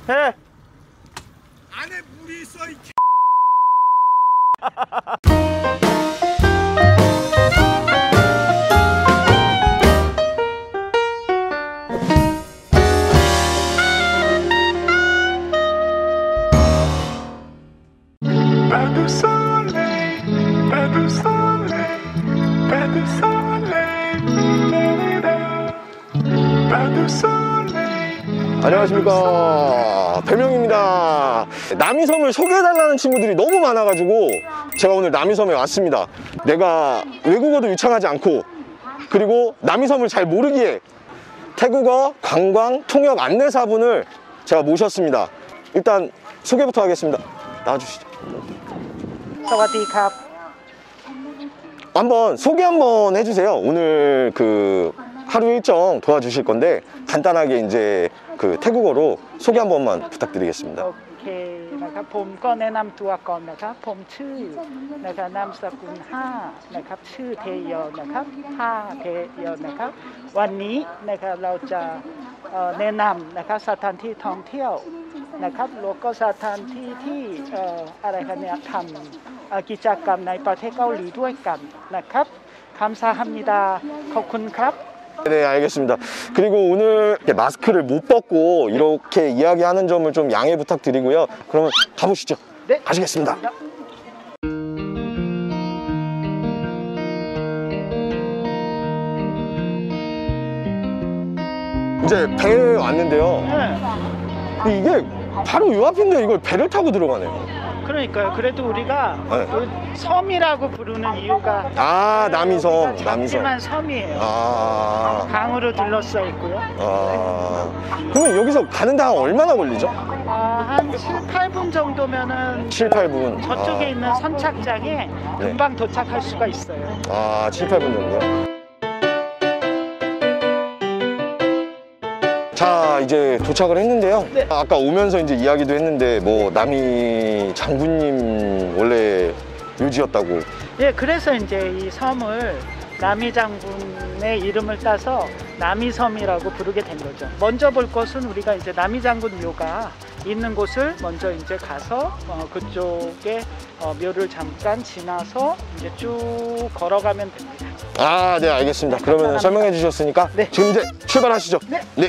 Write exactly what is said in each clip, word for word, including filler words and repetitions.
해. 안에 물이 있어 이 안녕하십니까, 배명입니다. 남이섬을 소개해달라는 친구들이 너무 많아가지고 제가 오늘 남이섬에 왔습니다. 내가 외국어도 유창하지 않고 그리고 남이섬을 잘 모르기에 태국어 관광 통역 안내사분을 제가 모셨습니다. 일단 소개부터 하겠습니다. 나와주시죠. 사와디캅. 한번 소개 한번 해주세요. 오늘 그 하루 일정 도와주실 건데 간단하게 이제 그 태국어로 소개 한 번만 부탁드리겠습니다. โอเคนะครับผมก็แนะนำตัวก่อนนะครับผมชื่อนะครับนามสกุลห้านะครับชื่อเทยอนะครับห้าเทยอนะครับวันนี้นะครับเราจะเอ่อแนะนำนะครับสถานที่ท่องเที่ยวนะครับแล้วก็สถานที่ที่เอ่ออะไรกันเนี่ยทำเอ่อกิจกรรมในประเทศเกาหลีด้วยกันนะครับ감사합니다ขอบคุณครับ 네, 알겠습니다. 그리고 오늘 이렇게 마스크를 못 벗고 이렇게 이야기하는 점을 좀 양해 부탁드리고요. 그러면 가보시죠. 네. 가시겠습니다. 이제 배에 왔는데요. 네. 이게 바로 요 앞인데 이걸 배를 타고 들어가네요. 그러니까요. 그래도 우리가 네. 그 섬이라고 부르는 이유가 아, 남이섬, 작지만 남이섬. 섬이에요. 아, 강으로 둘러싸여 있고요. 아. 그러면 여기서 가는데 한 얼마나 걸리죠? 아, 한 칠, 팔 분 정도면은 칠, 팔 분. 저쪽에 아. 있는 선착장에 금방 도착할 수가 있어요. 아, 칠, 팔 분 정도요? 자, 이제 도착을 했는데요. 네. 아까 오면서 이제 이야기도 했는데 뭐 남이 장군님 원래 묘지였다고. 예, 그래서 이제 이 섬을 남이 장군의 이름을 따서 남이섬이라고 부르게 된 거죠. 먼저 볼 것은 우리가 이제 남이 장군 묘가 있는 곳을 먼저 이제 가서 어, 그쪽에 어, 묘를 잠깐 지나서 이제 쭉 걸어가면 됩니다. 아, 네, 알겠습니다. 그러면 설명해 주셨으니까 네. 지금 이제 출발하시죠. 네. 네.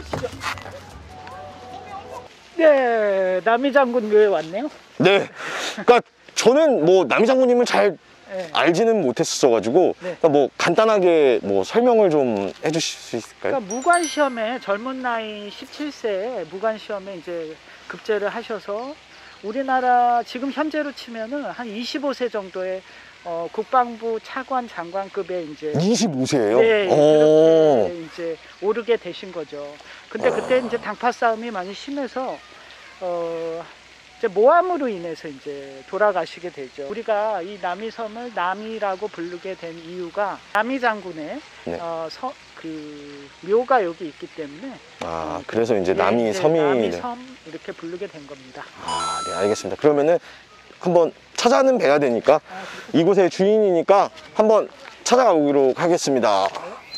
네, 남이 장군 묘에 왔네요. 네. 그러니까 저는 뭐 남이 장군님을 잘 네. 알지는 못했어가지고 네. 그러니까 뭐 간단하게 뭐 설명을 좀 해주실 수 있을까요? 그러니까 무관 시험에 젊은 나이 십칠 세에 무관 시험에 이제 급제를 하셔서 우리나라 지금 현재로 치면은 한 이십오 세 정도의 어, 국방부 차관 장관급의 이제 이십오 세예요? 네, 오. 그렇게 이제 오르게 되신 거죠. 근데 그때 이제 당파 싸움이 많이 심해서 어, 이제 모함으로 인해서 이제 돌아가시게 되죠. 우리가 이 남이섬을 남이라고 부르게 된 이유가 남이 장군의 네. 어, 서, 그 묘가 여기 있기 때문에 아, 그래서 이제 네, 남이 네, 섬이. 남이섬 이렇게 부르게 된 겁니다. 아, 네, 알겠습니다. 그러면은 한번 찾아는 뵈야 되니까 아, 이곳의 주인이니까 한번 찾아가보도록 하겠습니다.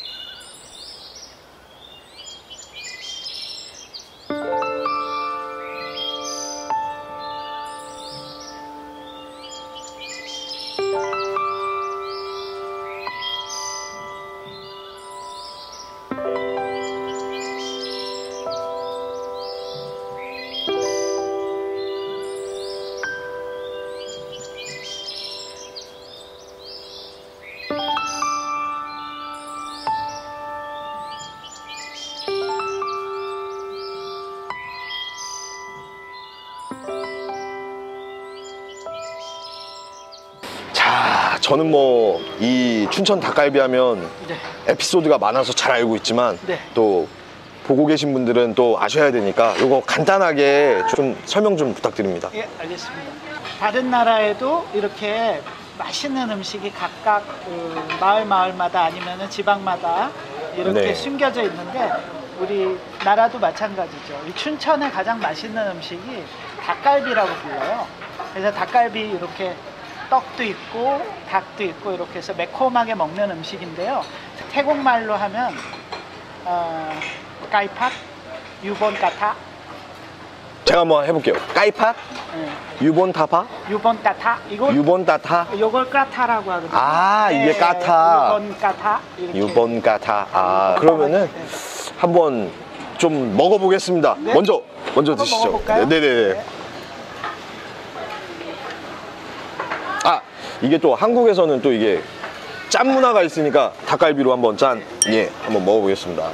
자, 저는 뭐 이 춘천 닭갈비 하면 네. 에피소드가 많아서 잘 알고 있지만 네. 또 보고 계신 분들은 또 아셔야 되니까 이거 간단하게 좀 설명 좀 부탁드립니다. 예, 알겠습니다. 다른 나라에도 이렇게 맛있는 음식이 각각 그 마을 마을마다 아니면 지방마다 이렇게 네. 숨겨져 있는데 우리 나라도 마찬가지죠. 이 춘천의 가장 맛있는 음식이 닭갈비라고 불러요. 그래서 닭갈비 이렇게 떡도 있고 닭도 있고 이렇게 해서 매콤하게 먹는 음식인데요. 태국말로 하면 어, 까이팍, 유본 까타. 제가 한번 해볼게요. 까이파, 네. 유본 타파, 유본 까타. 이거 유본 따타. 요걸 까타라고 하거든요. 아, 이게 네, 까타. 유본 까타. 이렇게. 유본 까타. 아, 그러면은 네. 한번 좀 먹어보겠습니다. 네. 먼저 먼저 한번 드시죠. 먹어볼까요? 네네네. 네. 아, 이게 또 한국에서는 또 이게 짠 문화가 있으니까 닭갈비로 한번 짠. 예, 한번 먹어보겠습니다.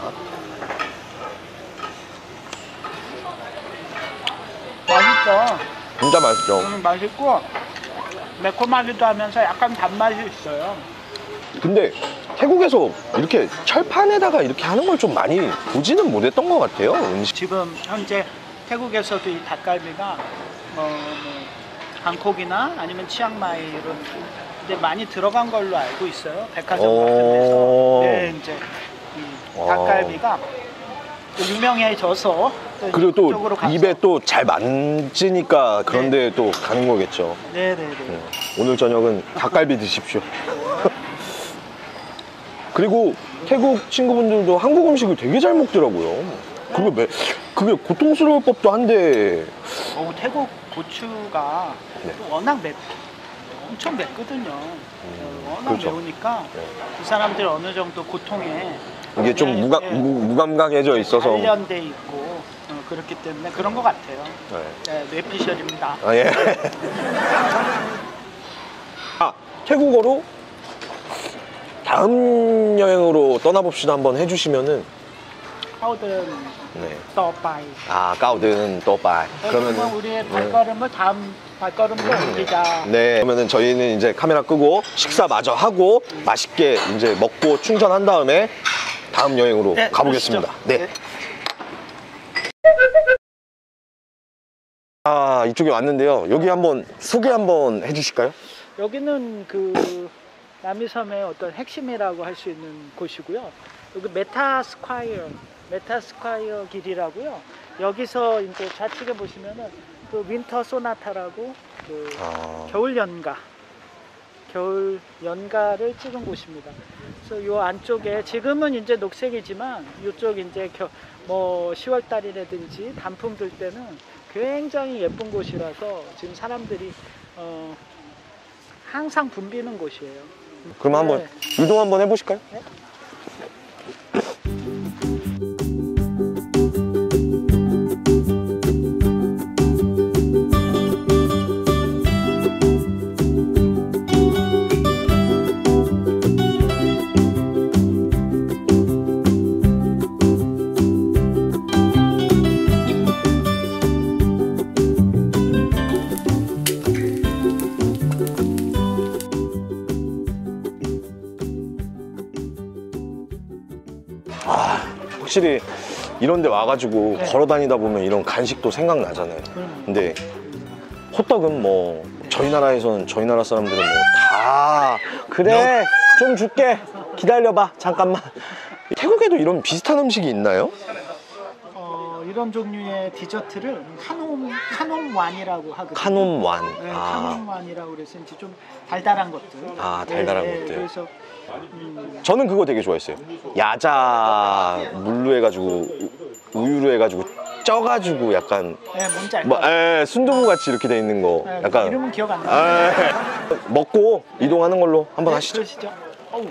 맛있죠. 진짜 맛있죠. 음, 맛있고 매콤하기도 하면서 약간 단맛이 있어요. 근데 태국에서 이렇게 철판에다가 이렇게 하는 걸 좀 많이 보지는 못했던 것 같아요. 음식. 지금 현재 태국에서도 이 닭갈비가 어, 뭐 방콕이나 아니면 치앙마이 이런 이제 많이 들어간 걸로 알고 있어요. 백화점 오. 같은 데서. 네, 이제 이 와. 닭갈비가 또 유명해져서 또 그리고 또 이쪽으로 가서. 입에 또 잘 만지니까 그런데 또 가는 거겠죠. 네네네. 음, 오늘 저녁은 닭갈비 드십시오. 그리고 태국 친구분들도 한국 음식을 되게 잘 먹더라고요. 그게, 매, 그게 고통스러울 법도 한데. 어, 태국 고추가 네. 또 워낙 맵, 엄청 맵거든요. 어, 워낙 그렇죠. 매우니까 네. 그 사람들 어느 정도 고통에 이게 좀 네, 무감, 네. 무, 무감각해져 있어서. 관련돼 있고 어, 그렇기 때문에 그런 것 같아요. 네. 네, 뇌피셜입니다. 아, 예. 아, 태국어로 다음 여행으로 떠나봅시다 한번 해주시면은. 하우든 네. 떠빠이. 아, 까우드는 또빠이. 그러면 그러면은. 우리의 발걸음을 다음 발걸음으로 옮기자. 네. 그러면은 저희는 이제 카메라 끄고 식사 마저 하고 맛있게 이제 먹고 충전한 다음에 다음 여행으로 네, 가보겠습니다. 그러시죠. 네. 네. 아, 이쪽에 왔는데요. 여기 한번 소개 한번 해주실까요? 여기는 그 남이섬의 어떤 핵심이라고 할 수 있는 곳이고요. 여기 메타스콰이어, 메타스콰이어 길이라고요. 여기서 이제 좌측에 보시면은 그 윈터 소나타라고 그 아, 겨울 연가, 겨울 연가를 찍은 곳입니다. 그래서 요 안쪽에 지금은 이제 녹색이지만 이쪽 이제 겨, 뭐 시월 달이라든지 단풍 들 때는 굉장히 예쁜 곳이라서 지금 사람들이 어, 항상 붐비는 곳이에요. 그럼 한번 네. 이동 한번 해보실까요? 네. 확실히 이런 데 와가지고 네. 걸어 다니다 보면 이런 간식도 생각나잖아요. 음. 근데 호떡은 뭐 저희 나라에서는 저희 나라 사람들은 뭐 다 그래 좀 줄게 기다려봐 잠깐만. 태국에도 이런 비슷한 음식이 있나요? 어, 이런 종류의 디저트를 카놈 카놈완이라고 하거든요. 카놈완. 네, 아, 카놈완이라고 그래서 이제 좀 달달한 것들. 아, 달달한 것들. 그래서 음, 저는 그거 되게 좋아했어요. 야자 물로 해가지고 우유로 해가지고 쪄가지고 약간 네, 뭔지 알 뭐 것 같아요. 에, 순두부 같이 이렇게 돼 있는 거. 네, 약간 이름은 기억 안 나요. 에, 먹고 이동하는 걸로 한번 네, 하시죠. 그러시죠. 어우.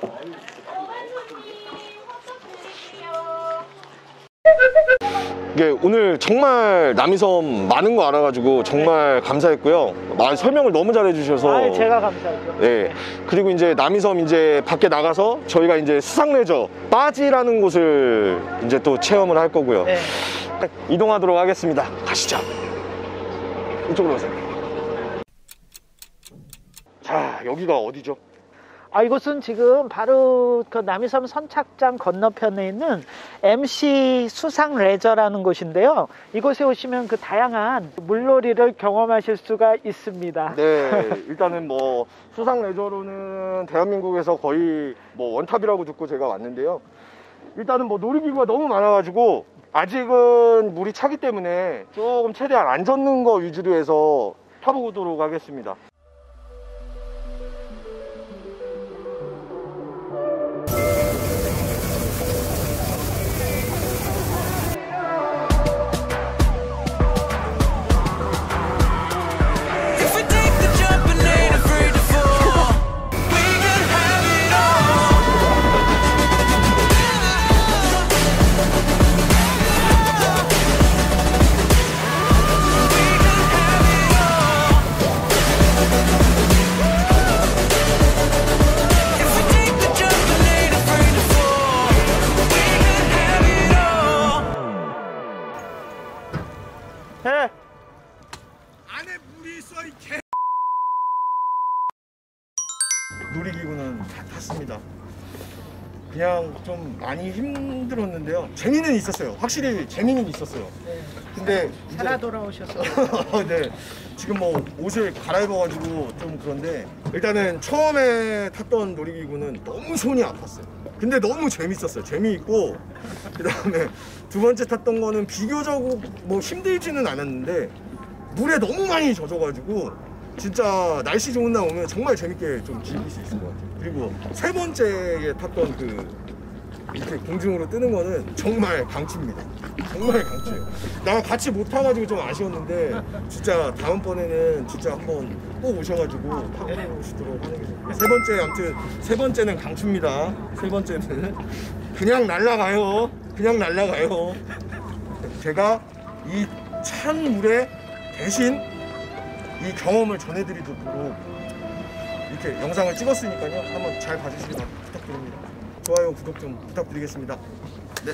이게 오늘 정말 남이섬 많은 거 알아가지고 정말 감사했고요. 아, 설명을 너무 잘해주셔서. 아, 제가 감사하죠. 네. 그리고 이제 남이섬 이제 밖에 나가서 저희가 이제 수상레저 빠지라는 곳을 이제 또 체험을 할 거고요. 네. 이동하도록 하겠습니다. 가시죠. 이쪽으로 오세요. 자, 여기가 어디죠? 아, 이곳은 지금 바로 그 남이섬 선착장 건너편에 있는 엠씨 수상 레저라는 곳인데요. 이곳에 오시면 그 다양한 물놀이를 경험하실 수가 있습니다. 네, 일단은 뭐 수상 레저로는 대한민국에서 거의 뭐 원탑이라고 듣고 제가 왔는데요. 일단은 뭐 놀이기구가 너무 많아가지고 아직은 물이 차기 때문에 조금 최대한 안 젖는 거 위주로 해서 타보도록 하겠습니다. 해. 안에 물이 있어 이 개. 놀이기구는 다 탔습니다. 그냥 좀 많이 힘들었는데요. 재미는 있었어요. 확실히 재미는 있었어요. 근데 살아 돌아오셔서 네, 지금 뭐 옷을 갈아입어가지고 좀 그런데 일단은 처음에 탔던 놀이기구는 너무 손이 아팠어요. 근데 너무 재밌었어요. 재미있고 그 다음에 두 번째 탔던 거는 비교적 뭐 힘들지는 않았는데 물에 너무 많이 젖어가지고 진짜 날씨 좋은 날 오면 정말 재밌게 좀 즐길 수 있을 것 같아요. 그리고 세 번째에 탔던 그 이렇게 공중으로 뜨는 거는 정말 강추입니다. 정말 강추예요. 나 같이 못 타가지고 좀 아쉬웠는데 진짜 다음번에는 진짜 한번 꼭 오셔가지고 타보시도록 하는 게 좋겠어요. 세 번째, 아무튼 세 번째는 강추입니다. 세 번째는 그냥 날아가요. 그냥 날아가요. 제가 이 찬 물에 대신 이 경험을 전해드리도록 이렇게 영상을 찍었으니까요. 한번 잘 봐주시기 부탁드립니다. 좋아요, 구독 좀 부탁드리겠습니다. 네.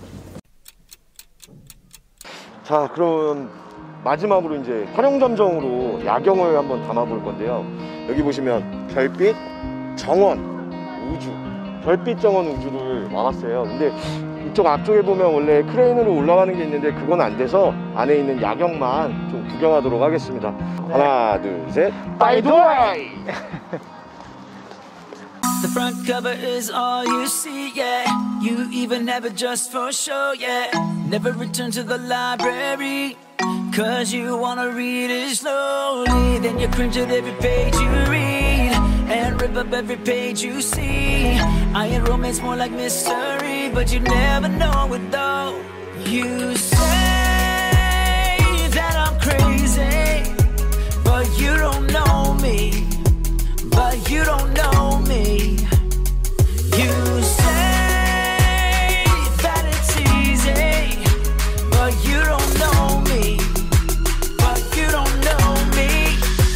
자, 그럼 마지막으로 이제 활용점정으로 야경을 한번 담아볼 건데요. 여기 보시면 별빛 정원 우주, 별빛 정원 우주를 와봤어요. 근데 이쪽 앞쪽에 보면 원래 크레인으로 올라가는 게 있는데 그건 안 돼서 안에 있는 야경만 좀 구경하도록 하겠습니다. 네. 하나, 둘, 셋, 빠이도이! The front cover is all you see, yeah. You even have it just for show, yeah. Never return to the library, cause you wanna read it slowly. Then you cringe at every page you read, and rip up every page you see. I ain't romance, more like mystery, but you never know it though. You say that I'm crazy, but you don't know me. But you don't know me. You say that it's easy, but you don't know me. But you don't know me.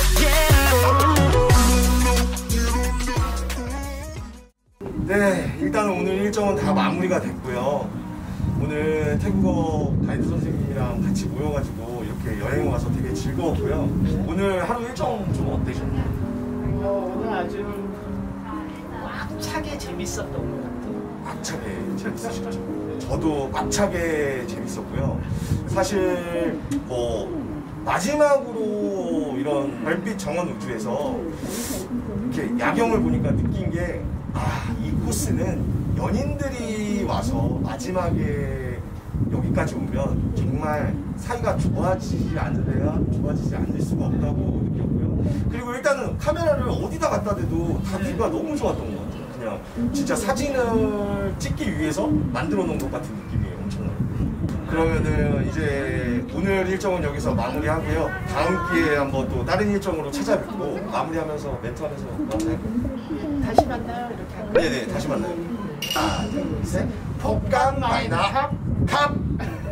Yeah. 네, 일단 오늘 일정은 다 마무리가 됐고요. 오늘 태국어 가이드 선생님이랑 같이 모여가지고 이렇게 여행 와서 되게 즐거웠고요. 오늘 하루 일정 좀 어떠셨나요? 어, 오늘 아주 꽉 차게 재밌었던 것 같아요. 꽉 차게 재밌으셨죠? 저도 꽉 차게 재밌었고요. 사실 뭐 마지막으로 이런 별빛 정원 우주에서 이렇게 야경을 보니까 느낀 게 아, 이 코스는 연인들이 와서 마지막에 여기까지 오면 정말 사이가 좋아지지 않으래야 좋아지지 않을 수가 없다고 느꼈고요. 그리고 일단은 카메라를 어디다 갖다 대도 다 뷰가 너무 좋았던 것 같아요. 그냥 진짜 사진을 찍기 위해서 만들어 놓은 것 같은 느낌이에요. 엄청나게. 그러면은 이제 오늘 일정은 여기서 마무리하고요. 다음 기회에 한번 또 다른 일정으로 찾아뵙고 마무리하면서 멘트하면서 마무리할게요. 다시 만나요, 이렇게 하면. 네네, 다시 만나요. 하나, 둘, 셋. 폭감 마이나 캅! 캅!